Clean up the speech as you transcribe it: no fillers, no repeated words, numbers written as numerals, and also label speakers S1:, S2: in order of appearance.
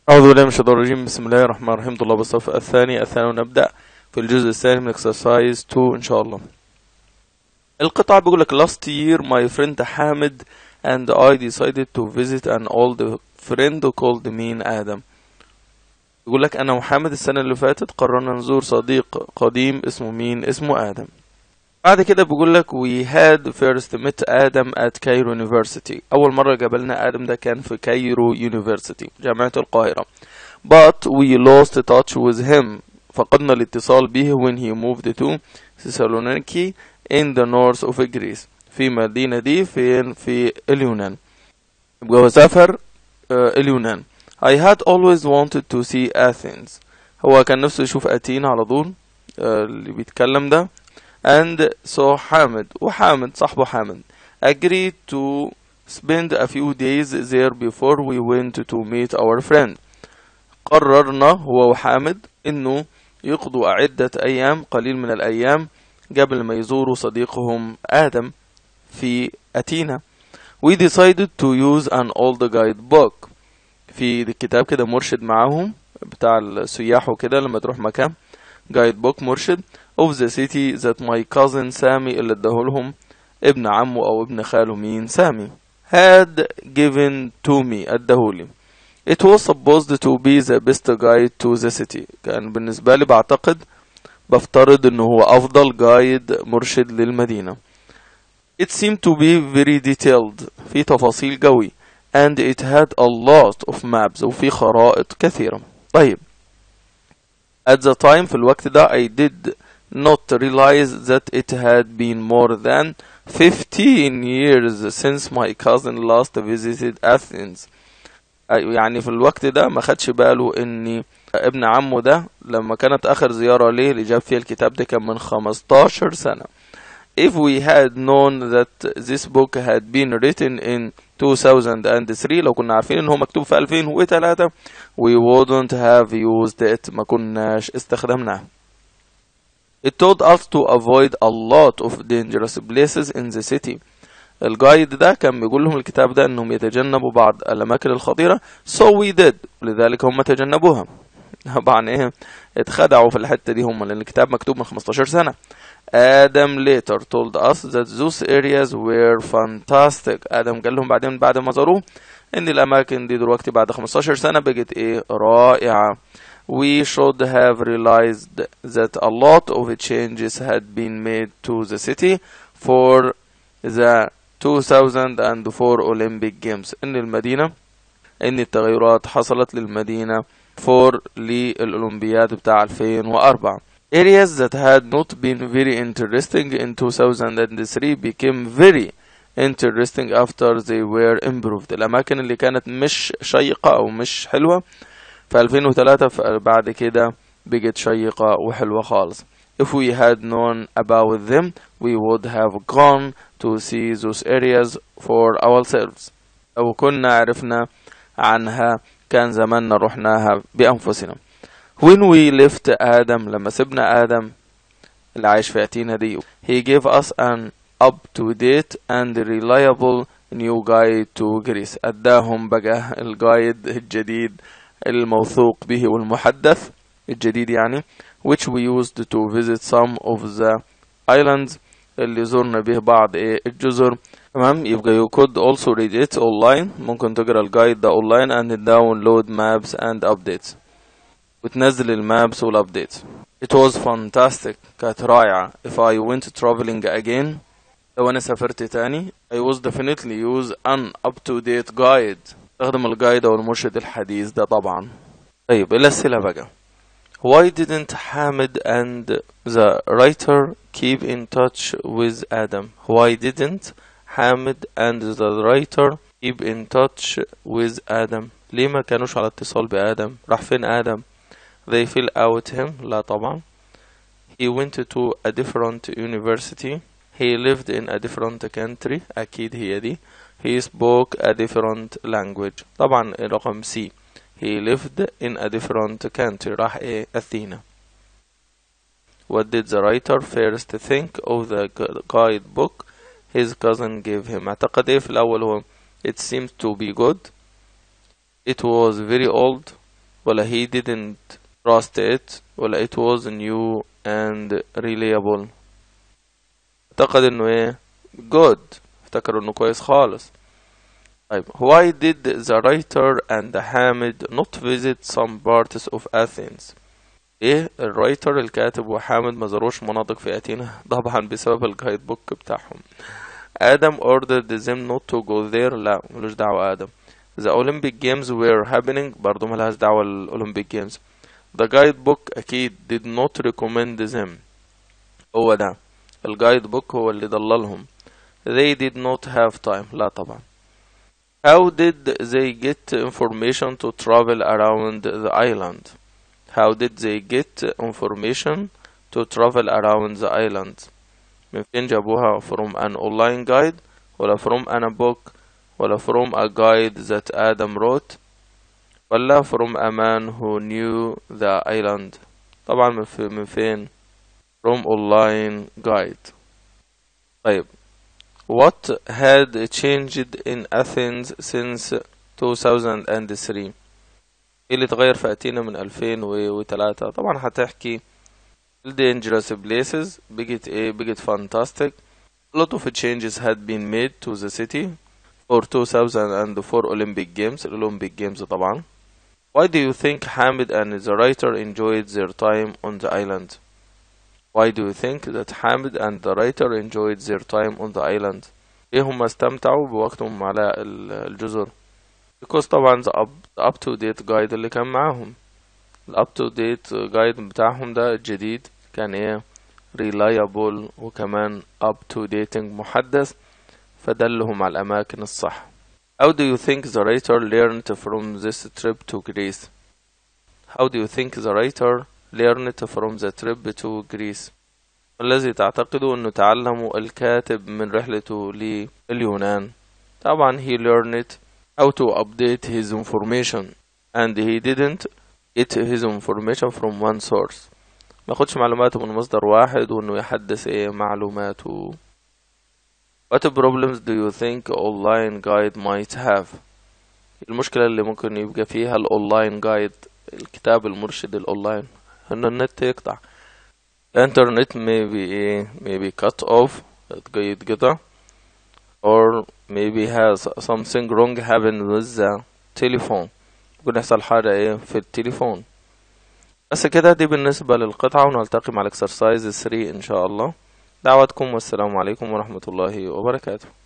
S1: أعوذ بالله من الشيطان الرجيم. بسم الله الرحمن الرحيم. طلاب الصف الثاني ونبدأ في الجزء الثاني من exercise 2 إن شاء الله. القطعة بيقول لك last year my friend حامد and I decided to visit an old friend called مين آدم. بيقول لك أنا وحامد السنة اللي فاتت قررنا نزور صديق قديم اسمه مين؟ اسمه آدم. بعد كده بيقول لك we had first met آدم at Cairo University. أول مرة قابلنا آدم ده كان في كايرو University جامعة القاهرة. But we lost touch with him. فقدنا الاتصال به when he moved to Thessaloniki in the north of Greece. في مدينة دي في اليونان. يبقى هو سافر اليونان. I had always wanted to see Athens. هو كان نفسه يشوف أثينا على طول. اللي بيتكلم ده. And so حامد صاحبه حامد agreed to spend a few days there before we went to meet our friend. قررنا هو وحامد انه يقضوا عدة ايام قليل من الايام قبل ما يزوروا صديقهم آدم في أثينا. We decided to use an old guidebook. في كتاب كده مرشد معاهم بتاع السياح وكده لما تروح مكان guidebook مرشد of the city that my cousin سامي اللي اداهولهم ابن عمه او ابن خاله مين سامي had given to me اداهولي. It was supposed to be the best guide to the city. كان بالنسبة لي بفترض انه هو افضل جايد مرشد للمدينة. It seemed to be very detailed. في تفاصيل قوي. And it had a lot of maps. وفي خرائط كثيرة. طيب. At the time في الوقت ده I did not realize that it had been more than 15 years since my cousin last visited Athens. يعني في الوقت ده ما خدش باله ان ابن عمه ده لما كانت اخر زيارة ليه اللي جاب فيها الكتاب ده كان من 15 سنة. If we had known that this book had been written in 2003 لو كنا عارفين ان هو مكتوب في 2003 we wouldn't have used it ما كناش استخدمناه. It told us to avoid a lot of dangerous places in the city. الجايد ده كان بيقول لهم الكتاب ده انهم يتجنبوا بعض الاماكن الخطيرة so we did لذلك هم تجنبوها. طبعا ايه اتخدعوا في الحتة دي هم لان الكتاب مكتوب من 15 سنة. Adam later told us that those areas were fantastic. آدم قال لهم بعد ما زاروه ان الاماكن دي دلوقتي بعد 15 سنة بقت ايه رائعة. We should have realized that a lot of changes had been made to the city for the 2004 Olympic Games. ان التغيرات حصلت للمدينة للأولمبياد بتاع 2004. Areas that had not been very interesting in 2003 became very interesting after they were improved. الأماكن اللي كانت مش شيقة أو مش حلوة في 2003 بعد كده بقت شيقة وحلوة خالص. If we had known about them we would have gone to see those areas for ourselves. لو كنا عرفنا عنها كان زماننا رحناها بأنفسنا. When we left آدم لما سبنا آدم اللي عايش في أثينا دي he gave us an up-to-date and reliable new guide to Greece. أداهم بقى الجايد الجديد الموثوق به والمحدث الجديد يعني which we used to visit some of the islands اللي زرنا به بعض الجزر. تمام يبقى you could also read it online. ممكن تقرأ الجايد ده online and download maps and updates وتنزل المابس والابديتس. It was fantastic. كانت رائعة. If I went traveling again لو أنا سافرت تاني I was definitely use an up-to-date guide. استخدم الجايد أو المرشد الحديث ده طبعا. طيب الأسئلة بقى. Why didn't Hamid and the writer keep in touch with Adam? Why didn't Hamid and the writer keep in touch with Adam? ليه ما كانوش على اتصال بآدم؟ راح فين آدم؟ They fill out him لا طبعا. He went to a different university. He lived in a different country أكيد هي دي. He spoke a different language طبعا رقم C. He lived in a different country راح أثينا. What did the writer first think of the guidebook his cousin gave him? اعتقد في الأول هو it seemed to be good. It was very old. ولا he didn't trust it ولا it was new and reliable؟ اعتقد انه ايه good، افتكر انه كويس خالص. طيب why did the writer and حامد not visit some parts of Athens؟ ايه الرايتر الكاتب وحامد ما زاروش مناطق في أثينا؟ طبعا بسبب الجايد بوك بتاعهم. آدم ordered them not to go there، لا ملوش دعوة آدم. The Olympic Games were happening، برضو ملهاش دعوة الأولمبيك جيمز. The guidebook أكيد did not recommend them، هو ده الجايد بوك هو اللي ضللهم. They did not have time، لا طبعا. How did they get information to travel around the island؟ How did they get information to travel around the island؟ من فين جابوها؟ from an online guide ولا from a book ولا from a guide that Adam wrote ولا from a man who knew the island؟ طبعا من فين؟ from online guide. طيب what had changed in Athens since 2003؟ ايه اللي اتغير في أثينا من 2003؟ طبعا هتحكي dangerous places بقت ايه؟ بقت fantastic. A lot of changes had been made to the city for 2004 Olympic Games، الأولمبيك جيمز طبعا. Why do you think Hamid and the writer enjoyed their time on the island؟ Why do you think that Hamid and the writer enjoyed their time on the island؟ ايه هم استمتعوا بوقتهم على الجزر؟ because طبعا the up to date guide اللي كان معاهم، ال up to date guide بتاعهم ده الجديد كان ايه؟ reliable وكمان up to date محدث، فدلهم على الأماكن الصح. How do you think the writer learned from this trip to Greece؟ How do you think the writer learned from the trip to Greece؟ الذي تعتقد أنه تعلمه الكاتب من رحلته لليونان؟ طبعا he learned how to update his information and he didn't get his information from one source، ما ياخدش معلوماته من مصدر واحد وانه يحدث ايه معلوماته. What problems do you think online guide might have؟ المشكلة اللي ممكن يبقى فيها الأونلاين جايد، الكتاب المرشد الأونلاين، إنه النت يقطع. الإنترنت maybe cut off، يتقطع، or maybe has something wrong happen with the telephone، ممكن يحصل حاجة ايه في التليفون. بس كده دي بالنسبة للقطعة، ونلتقي مع الإكسرسايز 3 إن شاء الله. دعواتكم والسلام عليكم ورحمة الله وبركاته.